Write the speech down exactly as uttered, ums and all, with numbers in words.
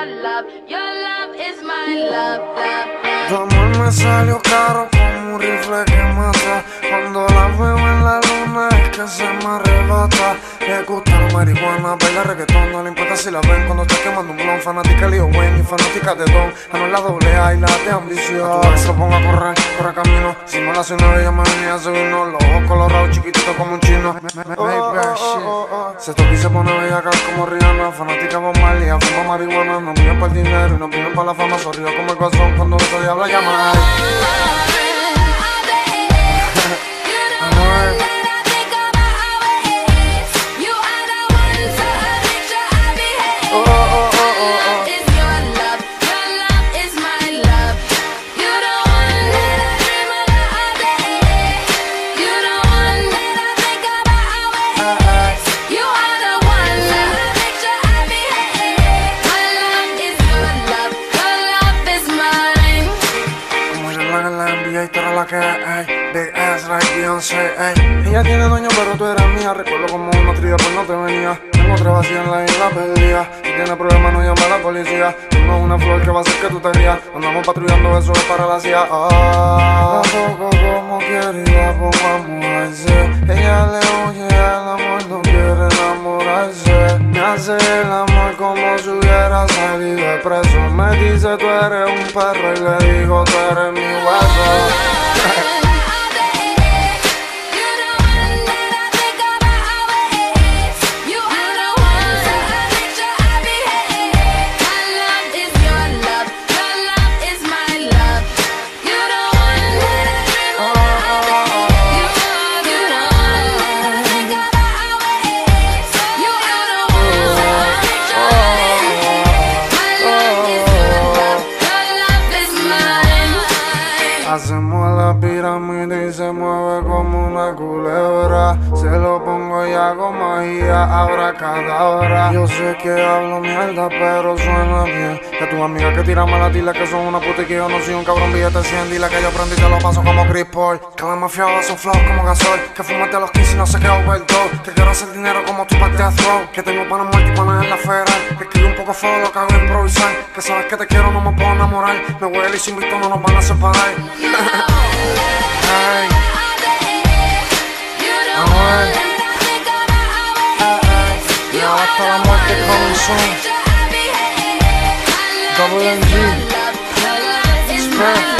your love, your love is my love, love, love. Tu amor me salió caro como un rifle que mata. Cuando la veo en la luna es que se me arrebata. Le gusta la marihuana, baila reggaetón, no le importa si la ven cuando está quemando un blon. Fanática Lil Wayne y fanática de Don. A no es la doble A y la de ambición. A tu ex lo pongo a correr, corre camino. Si no la hace una bella me venía se vino. Los ojos colorados, chiquititos como un chino. Oh, oh, oh, oh, oh. Se toca y se pone bella acá como Rihanna. Fanática Bob Marley, fuma marihuana. No viven para el dinero y no viven para la fama. Sonrío como el guasón cuando ese diablo llama. Y tú eres la que es, big ass like Beyoncé, ey. Ella tiene dueño pero tú eras mía. Recuerdo como una trilla pues no te venía. Tengo otra vacía en la isla perdida. Si tienes problemas no llama a la policía. Tengo una flor que va a hacer que tú te rías. Andamos patrullando, eso es para la C I A. Ah, tampoco como quiere y la pongo a mojarse. Ella le huye al amor, no quiere enamorarse. Me hace el amor como si hubiera salido preso. Me dice tú eres un perro y le digo tú eres mi hueso. Hacemos la pirámide y se mueve como una culebra. Se lo pongo y hago magia, abracadabra. Yo sé que hablo mierda, pero suena bien. Que tu amiga que tira mala, dile que son una puta y que yo no soy un cabrón billete cien. Dile que yo aprendí y te lo paso como Chris Paul. Que la mafia son flow como gasol. Que fumate a los quince y no sé qué overdose. Que quiero hacer dinero como tu parte de throw. Que tengo panas muertos y panas en la federal. Que escribo un poco feo, lo que hago es improvisar. Que sabes que te quiero, no me puedo enamorar. Me huele y sin visto no nos van a separar. Hey. Amor. Y ahora hasta la muerte coming soon. Double M G. Spread.